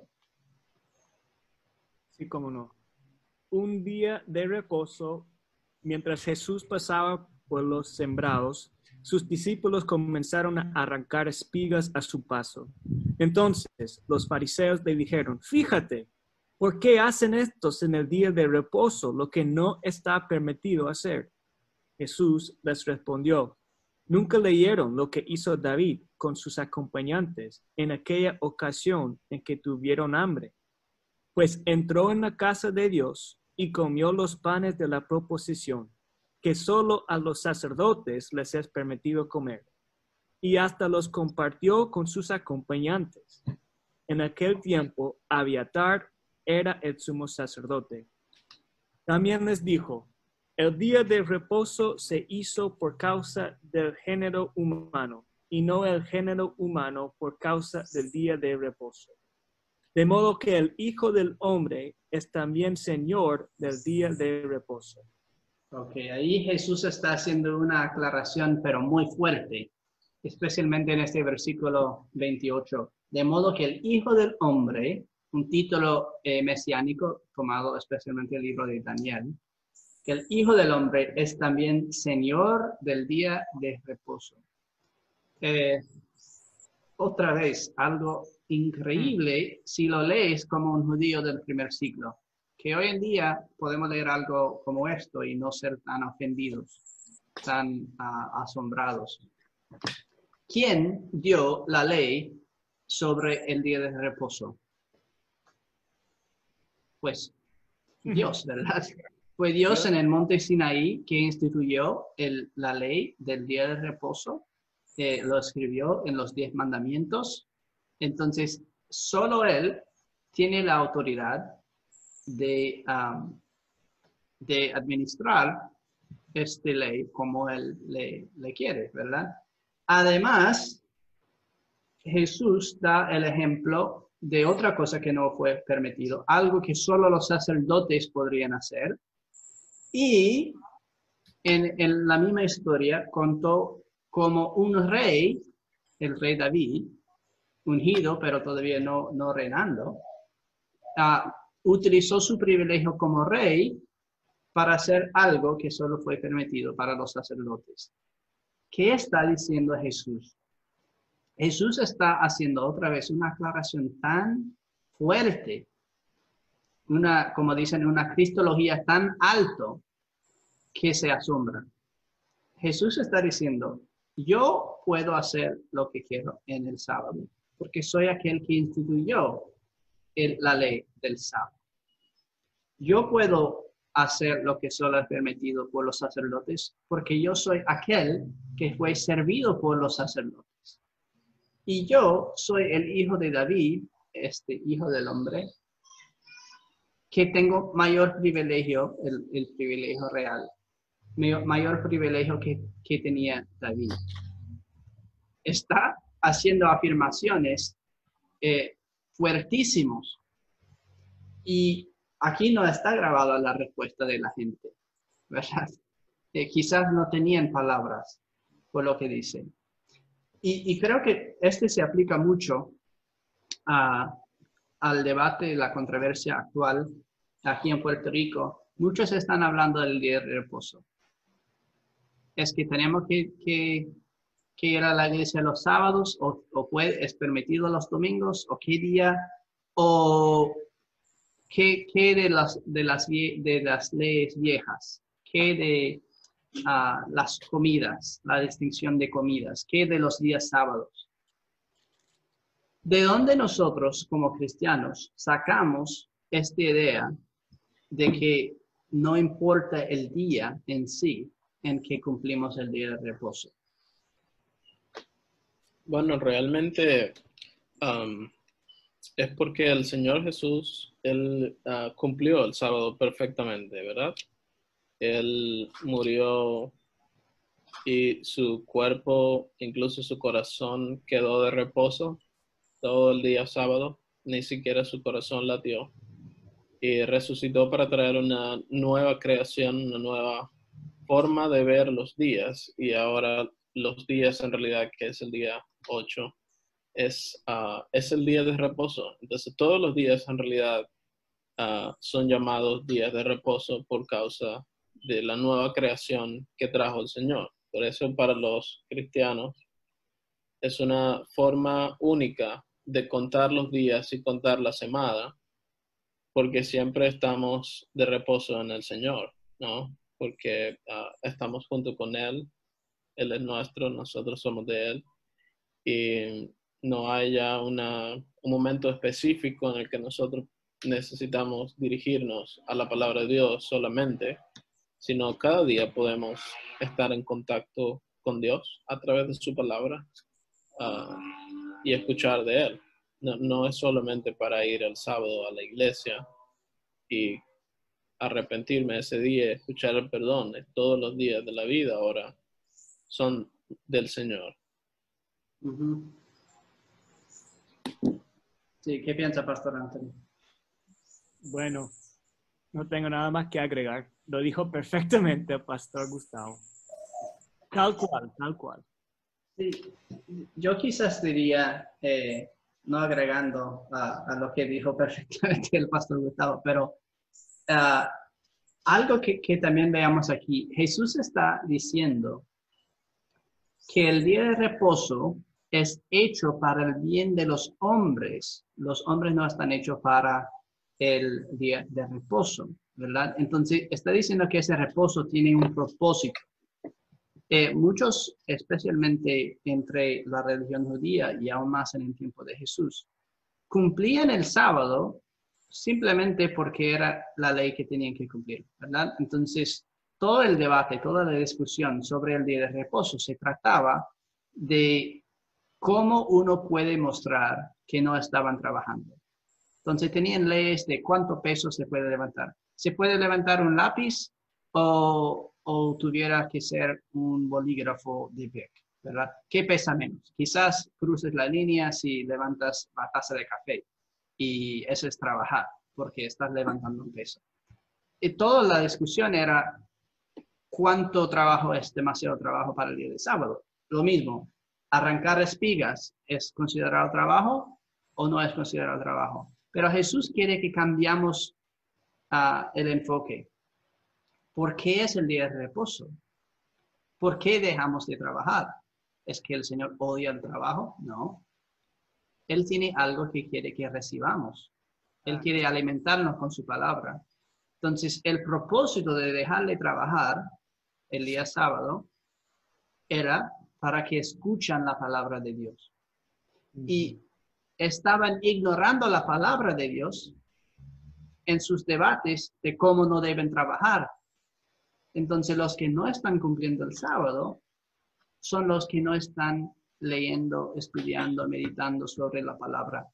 Sí, cómo no. Un día de reposo, mientras Jesús pasaba por los sembrados, sus discípulos comenzaron a arrancar espigas a su paso. Entonces los fariseos le dijeron: fíjate, ¿por qué hacen estos en el día de reposo lo que no está permitido hacer? Jesús les respondió: ¿nunca leyeron lo que hizo David con sus acompañantes en aquella ocasión en que tuvieron hambre? Pues entró en la casa de Dios y comió los panes de la proposición, que solo a los sacerdotes les es permitido comer, y hasta los compartió con sus acompañantes. En aquel tiempo, Abiatar era el sumo sacerdote. También les dijo: el día de reposo se hizo por causa del género humano, y no el género humano por causa del día de reposo. De modo que el Hijo del Hombre es también Señor del día de reposo. Ok, ahí Jesús está haciendo una aclaración, pero muy fuerte, especialmente en este versículo veintiocho. De modo que el Hijo del Hombre, un título eh, mesiánico tomado especialmente del libro de Daniel, que el Hijo del Hombre es también Señor del día de reposo. Eh, otra vez, algo increíble si lo lees como un judío del primer siglo, que hoy en día podemos leer algo como esto y no ser tan ofendidos, tan uh, asombrados. ¿Quién dio la ley sobre el día de reposo? Pues Dios, ¿verdad? Fue Dios en el monte Sinaí que instituyó el, la ley del día de reposo, eh, lo escribió en los diez mandamientos. Entonces, solo Él tiene la autoridad de, um, de administrar esta ley como Él le, le quiere, ¿verdad? Además, Jesús da el ejemplo de otra cosa que no fue permitido, algo que solo los sacerdotes podrían hacer. Y en, en la misma historia contó como un rey, el rey David, ungido, pero todavía no, no reinando, uh, utilizó su privilegio como rey para hacer algo que solo fue permitido para los sacerdotes. ¿Qué está diciendo Jesús? Jesús está haciendo otra vez una aclaración tan fuerte, una, como dicen, una cristología tan alto que se asombra. Jesús está diciendo: yo puedo hacer lo que quiero en el sábado, porque soy aquel que instituyó el, la ley del sábado. Yo puedo hacer lo que solo es permitido por los sacerdotes, porque yo soy aquel que fue servido por los sacerdotes. Y yo soy el hijo de David, este hijo del hombre, que tengo mayor privilegio, el, el privilegio real, mayor, mayor privilegio que, que tenía David. Está haciendo afirmaciones eh, fuertísimos. Y aquí no está grabada la respuesta de la gente, ¿verdad? Eh, quizás no tenían palabras por lo que dicen. Y, y creo que este se aplica mucho a, al debate, la controversia actual aquí en Puerto Rico. Muchos están hablando del día de reposo. Es que tenemos que, que, que ir a la iglesia los sábados, o, o puede, es permitido los domingos, o qué día, o qué, qué de, las, de, las, de las leyes viejas, qué de uh, las comidas, la distinción de comidas, qué de los días sábados. ¿De dónde nosotros como cristianos sacamos esta idea de que no importa el día en sí en que cumplimos el día de reposo? Bueno, realmente um, es porque el Señor Jesús, Él uh, cumplió el sábado perfectamente, ¿verdad? Él murió y su cuerpo, incluso su corazón, quedó de reposo todo el día sábado. Ni siquiera su corazón latió. Y resucitó para traer una nueva creación, una nueva forma de ver los días. Y ahora los días en realidad, que es el día ocho, es, uh, es el día de reposo. Entonces todos los días en realidad uh, son llamados días de reposo por causa de la nueva creación que trajo el Señor. Por eso para los cristianos es una forma única de contar los días y contar la semana, porque siempre estamos de reposo en el Señor, ¿no? Porque uh, estamos junto con Él, Él es nuestro, nosotros somos de Él, y no hay ya una, un momento específico en el que nosotros necesitamos dirigirnos a la palabra de Dios solamente, sino cada día podemos estar en contacto con Dios a través de su palabra uh, y escuchar de Él. No, no es solamente para ir el sábado a la iglesia y arrepentirme ese día, escuchar el perdón. Todos los días de la vida ahora son del Señor. Uh-huh. Sí, ¿qué piensa Pastor Anthony? Bueno, no tengo nada más que agregar. Lo dijo perfectamente Pastor Gustavo. Tal cual, tal cual. Sí, yo quizás diría, eh, no agregando a, a lo que dijo perfectamente el Pastor Gustavo, pero uh, algo que, que también veamos aquí, Jesús está diciendo que el día de reposo es hecho para el bien de los hombres. Los hombres no están hechos para el día de reposo, ¿verdad? Entonces, está diciendo que ese reposo tiene un propósito. Eh, muchos, especialmente entre la religión judía y aún más en el tiempo de Jesús, cumplían el sábado simplemente porque era la ley que tenían que cumplir, ¿verdad? Entonces, todo el debate, toda la discusión sobre el día de reposo se trataba de cómo uno puede mostrar que no estaban trabajando. Entonces, tenían leyes de cuánto peso se puede levantar. ¿Se puede levantar un lápiz o, o tuviera que ser un bolígrafo de Bic, ¿verdad? ¿Qué pesa menos? Quizás cruces la línea si levantas la taza de café y eso es trabajar porque estás levantando un peso. Y toda la discusión era cuánto trabajo es demasiado trabajo para el día de sábado. Lo mismo, arrancar espigas, ¿es considerado trabajo o no es considerado trabajo? Pero Jesús quiere que cambiamos uh, el enfoque. ¿Por qué es el día de reposo? ¿Por qué dejamos de trabajar? ¿Es que el Señor odia el trabajo? No. Él tiene algo que quiere que recibamos. Él quiere alimentarnos con su palabra. Entonces, el propósito de dejarle trabajar el día sábado era para que escuchan la palabra de Dios. Y estaban ignorando la palabra de Dios en sus debates de cómo no deben trabajar. Entonces, los que no están cumpliendo el sábado son los que no están leyendo, estudiando, meditando sobre la palabra.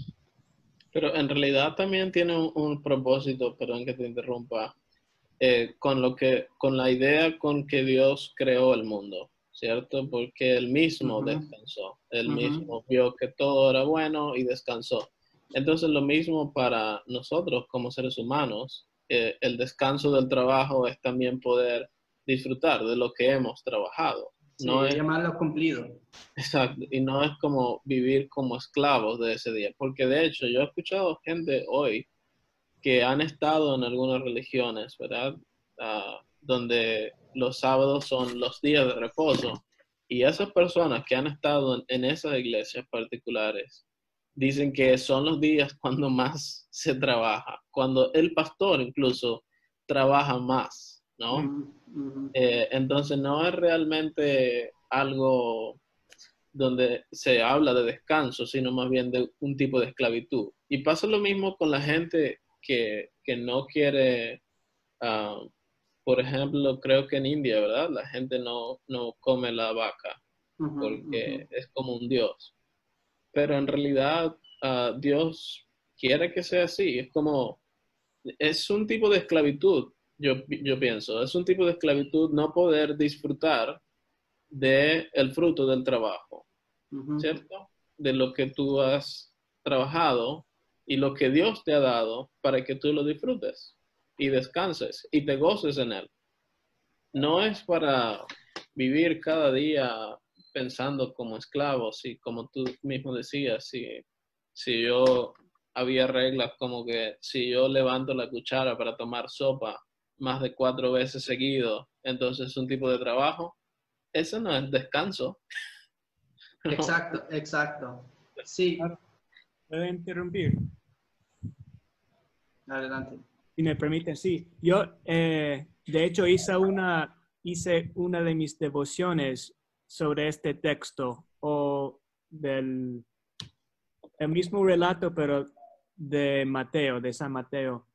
Pero en realidad también tiene un, un propósito, perdón que te interrumpa, eh, con lo que, con la idea con que Dios creó el mundo, ¿cierto? Porque Él mismo uh-huh. descansó, Él uh-huh. mismo vio que todo era bueno y descansó. Entonces lo mismo para nosotros como seres humanos, eh, el descanso del trabajo es también poder disfrutar de lo que hemos trabajado. Sí, no es llamarlo cumplido. Exacto, y no es como vivir como esclavos de ese día, porque de hecho yo he escuchado gente hoy que han estado en algunas religiones, ¿verdad? Uh, donde los sábados son los días de reposo, y esas personas que han estado en, en esas iglesias particulares dicen que son los días cuando más se trabaja, cuando el pastor incluso trabaja más, ¿no? Uh-huh, uh-huh. Eh, entonces no es realmente algo donde se habla de descanso, sino más bien de un tipo de esclavitud. Y pasa lo mismo con la gente que, que no quiere, uh, por ejemplo, creo que en India, ¿verdad? La gente no, no come la vaca uh-huh, porque uh-huh. es como un dios. Pero en realidad uh, Dios quiere que sea así. Es como, es un tipo de esclavitud, yo, yo pienso. Es un tipo de esclavitud no poder disfrutar de el fruto del trabajo, uh-huh. ¿cierto? De lo que tú has trabajado y lo que Dios te ha dado para que tú lo disfrutes y descanses y te goces en él. No es para vivir cada día pensando como esclavos y como tú mismo decías, si, si yo había reglas como que si yo levanto la cuchara para tomar sopa más de cuatro veces seguido, entonces es un tipo de trabajo, eso no es descanso. Exacto, exacto. Sí, Claro. ¿Puedo interrumpir? adelante. Si me permiten, sí. Yo, eh, de hecho, hice una, hice una de mis devociones sobre este texto, o del el mismo relato, pero de Mateo, de San Mateo.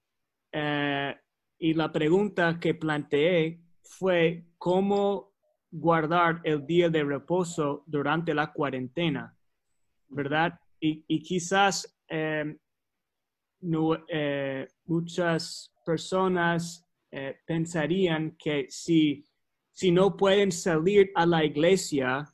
Eh, y la pregunta que planteé fue cómo guardar el día de reposo durante la cuarentena, ¿verdad? Y, y quizás eh, no, eh, muchas personas eh, pensarían que si, si no pueden salir a la iglesia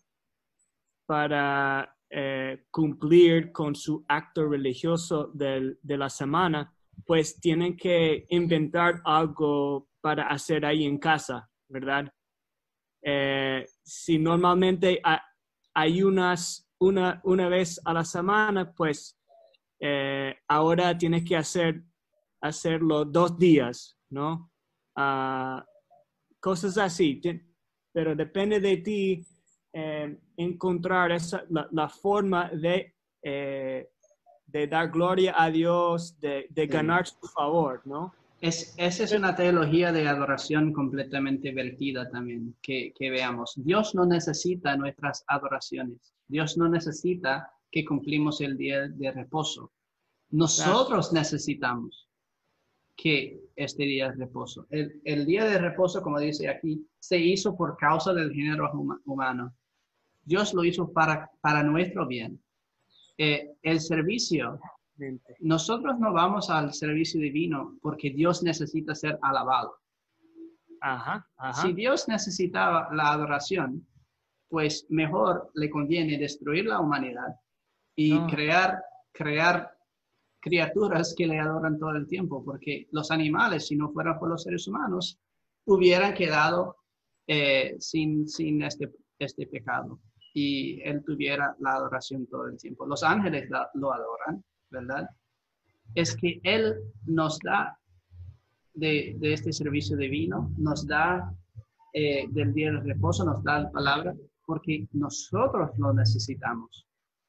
para eh, cumplir con su acto religioso del, de la semana, pues tienen que inventar algo para hacer ahí en casa, ¿verdad? Eh, si normalmente hay unas, una, una vez a la semana, pues eh, ahora tienes que hacer, hacerlo dos días, ¿no? Uh, cosas así, pero depende de ti eh, encontrar esa, la, la forma de, eh, de dar gloria a Dios, de, de Sí. ganar su favor, ¿no? Es, esa es una teología de adoración completamente vertida también, que, que veamos. Dios no necesita nuestras adoraciones. Dios no necesita que cumplimos el día de reposo. Nosotros claro. necesitamos que este día de reposo. El, el día de reposo, como dice aquí, se hizo por causa del género huma, humano. Dios lo hizo para, para nuestro bien. Eh, el servicio, nosotros no vamos al servicio divino porque Dios necesita ser alabado. Ajá, ajá. Si Dios necesitaba la adoración, pues mejor le conviene destruir la humanidad y no. crear, crear criaturas que le adoran todo el tiempo, porque los animales, si no fueran por los seres humanos, hubieran quedado eh, sin, sin este, este pecado y él tuviera la adoración todo el tiempo. Los ángeles la, lo adoran, ¿verdad? Es que él nos da de, de este servicio divino, nos da eh, del día del reposo, nos da la palabra, porque nosotros lo necesitamos.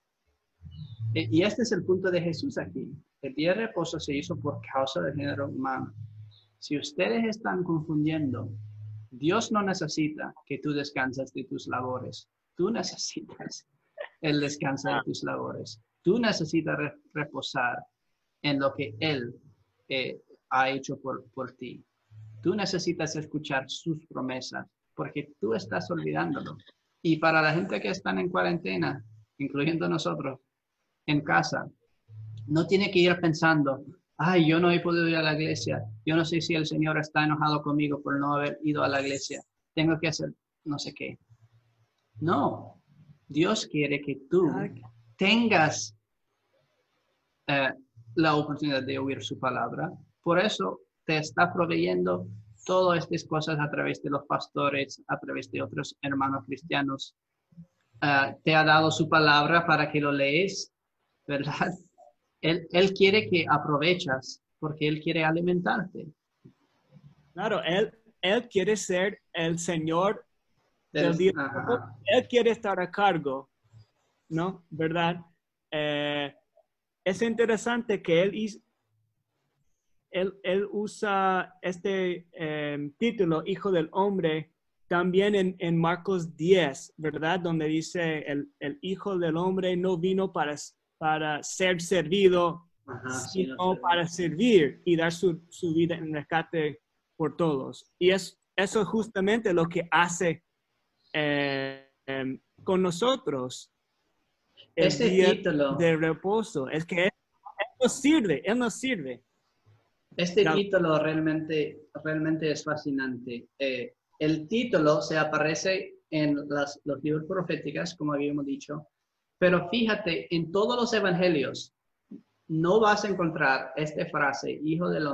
Eh, y este es el punto de Jesús aquí. El día de reposo se hizo por causa del género humano. Si ustedes están confundiendo, Dios no necesita que tú descanses de tus labores. Tú necesitas el descanso de tus labores. Tú necesitas re reposar en lo que Él eh, ha hecho por, por ti. Tú necesitas escuchar sus promesas porque tú estás olvidándolo. Y para la gente que están en cuarentena, incluyendo nosotros, en casa, no tiene que ir pensando, ay, yo no he podido ir a la iglesia, yo no sé si el Señor está enojado conmigo por no haber ido a la iglesia, tengo que hacer no sé qué. No, Dios quiere que tú tengas eh, la oportunidad de oír su palabra, por eso te está proveyendo todas estas cosas a través de los pastores, a través de otros hermanos cristianos. Uh, te ha dado su palabra para que lo lees, ¿verdad? Él, él quiere que aprovechas porque Él quiere alimentarte. Claro, Él, él quiere ser el Señor del día. Ajá. Él quiere estar a cargo, ¿no? ¿Verdad? Eh, es interesante que Él, él, él usa este eh, título, Hijo del Hombre, también en, en Marcos diez, ¿verdad? Donde dice, el, el Hijo del Hombre no vino para para ser servido, Ajá, sino sí, no para servir y dar su, su vida en rescate por todos. Y es, eso es justamente lo que hace eh, eh, con nosotros el este día título, de reposo. Es que Él, él nos sirve, Él nos sirve. Este la, título realmente, realmente es fascinante. Eh, el título se aparece en las, los libros proféticos, como habíamos dicho, pero fíjate, en todos los evangelios no vas a encontrar esta frase, Hijo del Hombre, en los labios de nadie, menos Jesús.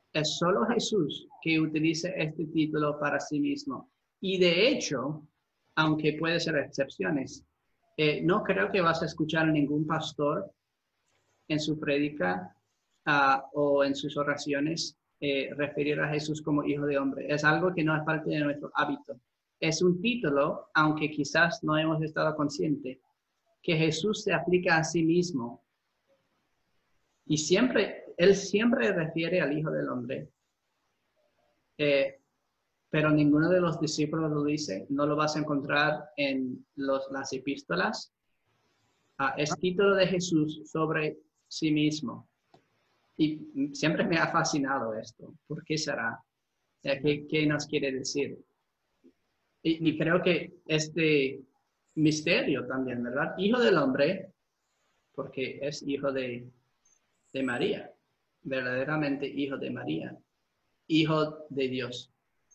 Es solo Jesús que utiliza este título para sí mismo. Y de hecho, aunque puede ser excepciones, eh, no creo que vas a escuchar a ningún pastor en su prédica uh, o en sus oraciones eh, referir a Jesús como hijo de hombre. Es algo que no es parte de nuestro hábito. Es un título, aunque quizás no hemos estado conscientes, que Jesús se aplica a sí mismo. Y siempre, él siempre refiere al Hijo del Hombre. Eh, pero ninguno de los discípulos lo dice. No lo vas a encontrar en los, las epístolas. Ah, es título de Jesús sobre sí mismo. Y siempre me ha fascinado esto. ¿Por qué será? ¿Qué, qué nos quiere decir? Y, y creo que este misterio también, ¿verdad? Hijo del Hombre, porque es hijo de, de María, verdaderamente hijo de María, hijo de Dios.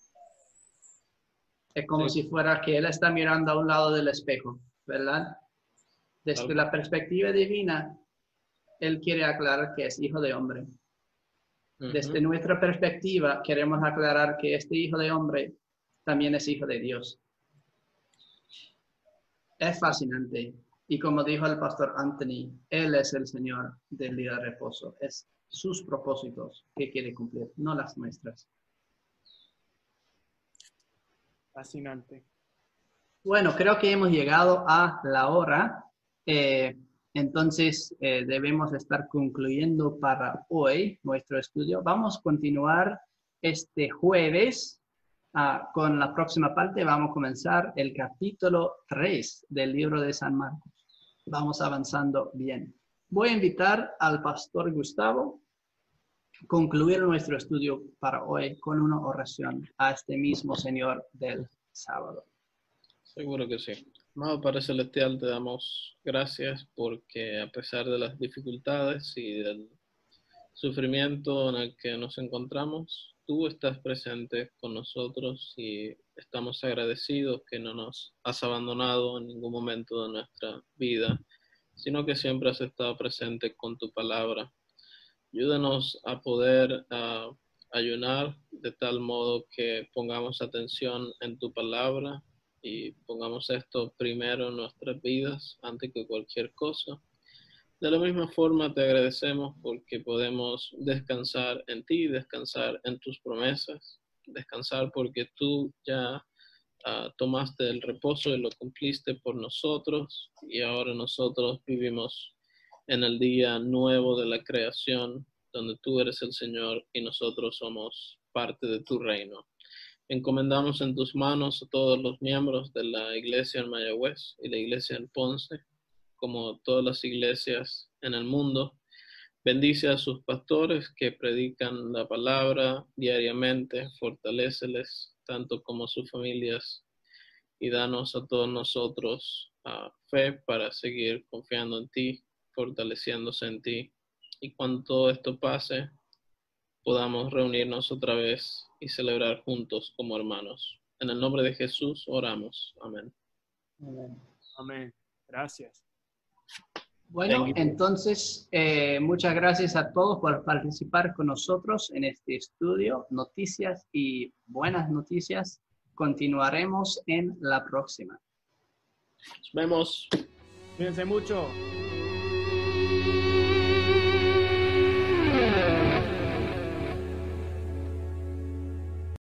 Es como sí. si fuera que Él está mirando a un lado del espejo, ¿verdad? Desde okay. la perspectiva divina, Él quiere aclarar que es hijo de hombre. Uh-huh. Desde nuestra perspectiva, queremos aclarar que este hijo de hombre también es hijo de Dios. Es fascinante. Y como dijo el pastor Anthony, Él es el Señor del día de reposo. Es sus propósitos que quiere cumplir, no las nuestras. Fascinante. Bueno, creo que hemos llegado a la hora. Eh, entonces, eh, debemos estar concluyendo para hoy nuestro estudio. Vamos a continuar este jueves. Uh, con la próxima parte vamos a comenzar el capítulo tres del libro de San Marcos. Vamos avanzando bien. Voy a invitar al pastor Gustavo a concluir nuestro estudio para hoy con una oración a este mismo Señor del sábado. Seguro que sí. Amado Padre Celestial, te damos gracias porque a pesar de las dificultades y del sufrimiento en el que nos encontramos, tú estás presente con nosotros y estamos agradecidos que no nos has abandonado en ningún momento de nuestra vida, sino que siempre has estado presente con tu palabra. Ayúdanos a poder uh, ayunar de tal modo que pongamos atención en tu palabra y pongamos esto primero en nuestras vidas antes que cualquier cosa. De la misma forma te agradecemos porque podemos descansar en ti, descansar en tus promesas, descansar porque tú ya uh, tomaste el reposo y lo cumpliste por nosotros y ahora nosotros vivimos en el día nuevo de la creación donde tú eres el Señor y nosotros somos parte de tu reino. Encomendamos en tus manos a todos los miembros de la iglesia en Mayagüez y la iglesia en Ponce, como todas las iglesias en el mundo. Bendice a sus pastores que predican la palabra diariamente, fortaléceles tanto como sus familias y danos a todos nosotros uh, fe para seguir confiando en ti, fortaleciéndose en ti. Y cuando todo esto pase, podamos reunirnos otra vez y celebrar juntos como hermanos. En el nombre de Jesús oramos. Amén. Amén. Amén. Gracias. Bueno, entonces, eh, muchas gracias a todos por participar con nosotros en este estudio, noticias y buenas noticias. Continuaremos en la próxima. Nos vemos. Cuídense mucho.